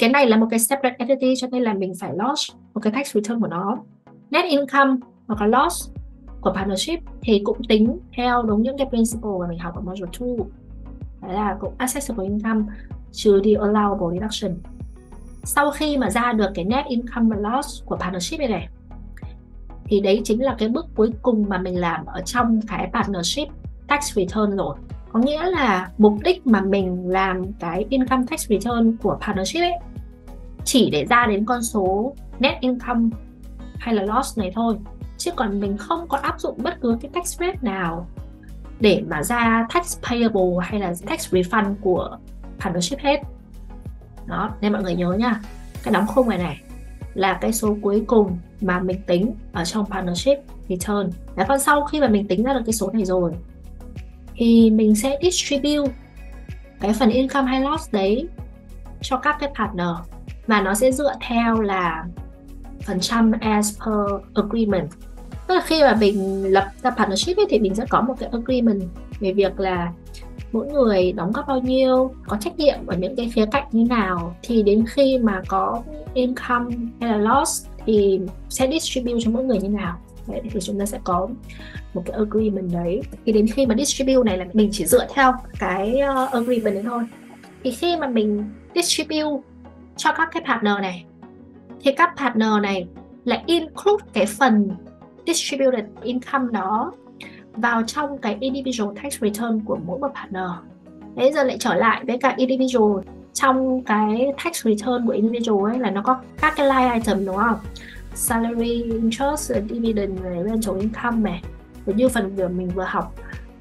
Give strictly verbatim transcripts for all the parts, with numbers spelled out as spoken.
cái này là một cái separate entity, cho nên là mình phải lodge một cái tax return của nó. Net income hoặc là loss của partnership thì cũng tính theo đúng những cái principle mà mình học ở module hai. Đấy là cũng accessible income trừ đi allowable deduction. Sau khi mà ra được cái net income và loss của partnership này này, thì đấy chính là cái bước cuối cùng mà mình làm ở trong cái partnership tax return rồi. Có nghĩa là mục đích mà mình làm cái income tax return của partnership ấy chỉ để ra đến con số net income hay là loss này thôi, chứ còn mình không có áp dụng bất cứ cái tax rate nào để mà ra tax payable hay là tax refund của partnership hết. Đó, nên mọi người nhớ nha, cái đóng khung này này là cái số cuối cùng mà mình tính ở trong partnership return. Và còn sau khi mà mình tính ra được cái số này rồi thì mình sẽ distribute cái phần income hay loss đấy cho các cái partner, và nó sẽ dựa theo là phần trăm as per agreement. Tức là khi mà mình lập ra partnership ấy, thì mình sẽ có một cái agreement về việc là mỗi người đóng góp bao nhiêu, có trách nhiệm ở những cái khía cạnh như nào, thì đến khi mà có income hay là loss thì sẽ distribute cho mỗi người như nào. Đấy, thì chúng ta sẽ có một cái agreement đấy. Thì đến khi mà distribute này là mình chỉ dựa theo cái agreement đấy thôi. Thì khi mà mình distribute cho các cái partner này thì các partner này lại include cái phần distributed income đó vào trong cái individual tax return của mỗi một partner. Đấy, giờ lại trở lại với cả individual. Trong cái tax return của individual ấy là nó có các cái line item đúng không? Salary, interest, dividend, rental income này. Và như phần vừa mình vừa học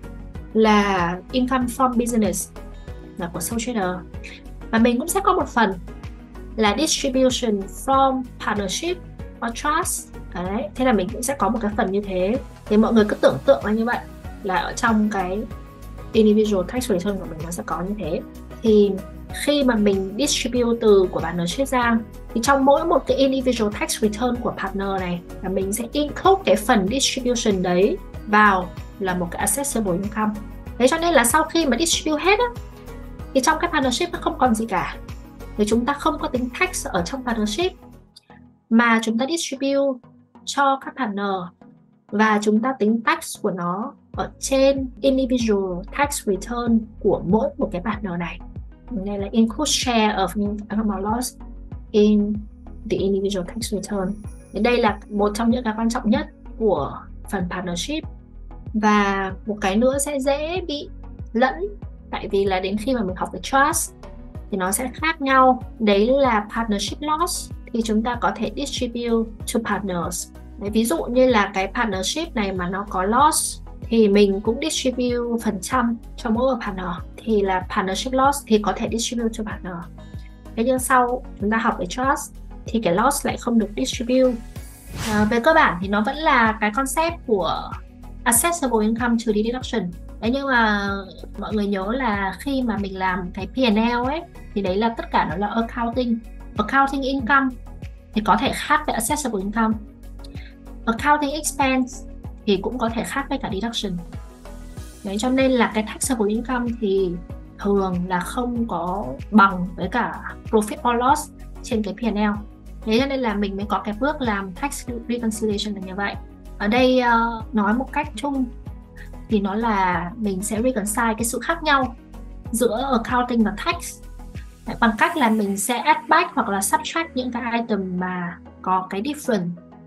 là income from business là của sole trader. Và mình cũng sẽ có một phần là distribution from partnership or trust. Đấy, thế là mình cũng sẽ có một cái phần như thế. Thì mọi người cứ tưởng tượng là như vậy, là ở trong cái individual tax return của mình nó sẽ có như thế. Thì khi mà mình distribute từ của partnership ra thì trong mỗi một cái individual tax return của partner này là mình sẽ include cái phần distribution đấy vào là một cái accessible income. Thế cho nên là sau khi mà distribute hết á, thì trong cái partnership nó không còn gì cả. Thì chúng ta không có tính tax ở trong partnership, mà chúng ta distribute cho các partner và chúng ta tính tax của nó ở trên individual tax return của mỗi một cái partner này. Nên là include share of income or loss in the individual tax return. Đây là một trong những cái quan trọng nhất của phần partnership. Và một cái nữa sẽ dễ bị lẫn, tại vì là đến khi mà mình học về trust thì nó sẽ khác nhau. Đấy là partnership loss thì chúng ta có thể distribute to partners. Đấy, ví dụ như là cái partnership này mà nó có loss thì mình cũng distribute phần trăm cho mỗi một partner, thì là partnership loss thì có thể distribute cho partner. Thế nhưng sau chúng ta học về trust thì cái loss lại không được distribute. À, về cơ bản thì nó vẫn là cái concept của accessible income trừ đi deduction. Đấy, nhưng mà mọi người nhớ là khi mà mình làm cái P and L ấy thì đấy là tất cả nó là accounting. Accounting income thì có thể khác với accessible income. Accounting expense thì cũng có thể khác với cả deduction. Đấy, cho nên là cái taxable income thì thường là không có bằng với cả profit or loss trên cái P and L. Thế cho nên là mình mới có cái bước làm tax reconciliation là như vậy. Ở đây uh, nói một cách chung thì nó là mình sẽ reconcile cái sự khác nhau giữa accounting và tax bằng cách là mình sẽ add back hoặc là subtract những cái item mà có cái different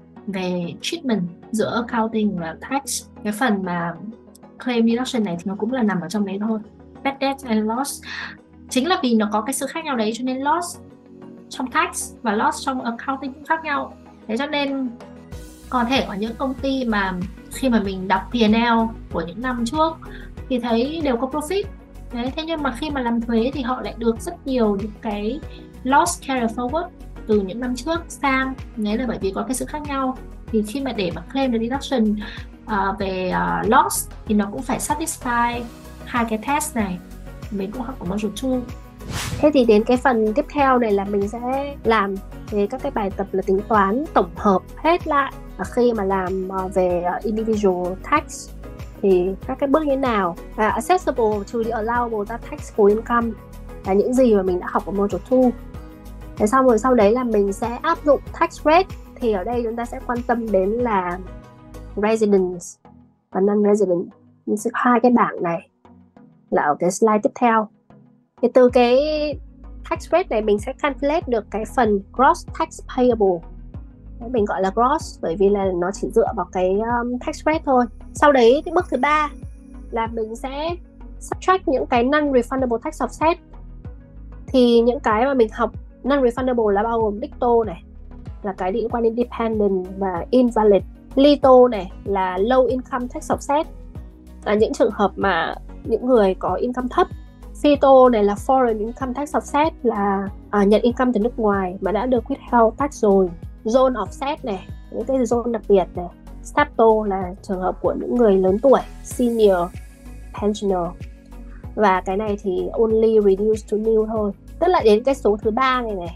về treatment giữa accounting và tax. Cái phần mà claim deduction này thì nó cũng là nằm ở trong đấy thôi. Bad debt and loss chính là vì nó có cái sự khác nhau đấy cho nên loss trong tax và loss trong accounting cũng khác nhau. Thế cho nên có thể có những công ty mà khi mà mình đọc P and L của những năm trước thì thấy đều có profit. Đấy, thế nhưng mà khi mà làm thuế thì họ lại được rất nhiều những cái loss carry forward từ những năm trước sang. Đấy là bởi vì có cái sự khác nhau. Thì khi mà để mà claim the deduction uh, về uh, loss thì nó cũng phải satisfy hai cái test này. Mình cũng học ở module hai. Thế thì đến cái phần tiếp theo này là mình sẽ làm về các cái bài tập là tính toán tổng hợp hết lại. Và khi mà làm uh, về uh, individual tax thì các cái bước như thế nào, à, accessible to the allowable taxable income là những gì mà mình đã học ở module hai. Thế xong rồi sau đấy là mình sẽ áp dụng tax rate. Thì ở đây chúng ta sẽ quan tâm đến là residence và non-resident. Mình sẽ có hai cái bảng này là ở cái slide tiếp theo. Thì từ cái tax rate này mình sẽ calculate được cái phần gross tax payable. Đấy, mình gọi là gross bởi vì là nó chỉ dựa vào cái um, tax rate thôi. Sau đấy cái bước thứ ba là mình sẽ subtract những cái non-refundable tax offset. Thì những cái mà mình học non-refundable là bao gồm dicto này, là cái liên quan đến dependent và invalid. Lito này là low income tax offset, là những trường hợp mà những người có income thấp. Fito này là foreign income tax offset, là à, nhận income từ nước ngoài mà đã được withheld tax rồi. Zone offset này, những cái zone đặc biệt này. Stepto là trường hợp của những người lớn tuổi, senior pensioner. Và cái này thì only reduce to nil thôi. Tức là đến cái số thứ ba này này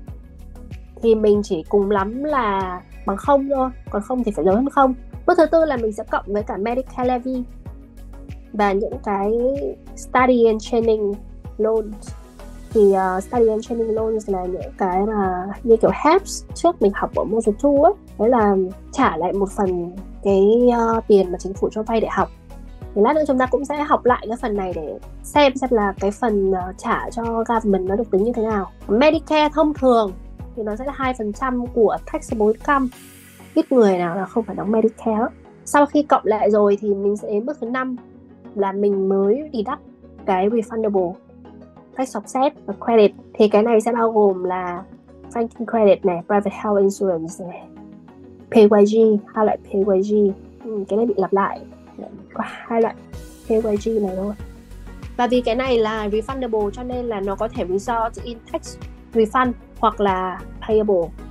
thì mình chỉ cùng lắm là bằng không thôi, còn không thì phải lớn hơn không. Bước thứ tư là mình sẽ cộng với cả Medicare levy và những cái study and training loans. Thì uh, study and training loans là những cái mà như kiểu hát e pê trước mình học ở Module hai ấy. Đấy là trả lại một phần cái uh, tiền mà chính phủ cho vay để học. Thì lát nữa chúng ta cũng sẽ học lại cái phần này để xem xem là cái phần uh, trả cho government nó được tính như thế nào. Medicare thông thường thì nó sẽ là hai phần trăm của taxable income. Ít người nào là không phải đóng Medicare. Sau khi cộng lại rồi thì mình sẽ đến bước thứ năm là mình mới deduct cái refundable tax offset và credit. Thì cái này sẽ bao gồm là franking credit này, private health insurance này, pê i giê, hai loại pê i giê. Ừ, cái này bị lặp lại, có hai loại pê i giê này thôi. Và vì cái này là refundable cho nên là nó có thể result in tax refund hoặc là payable.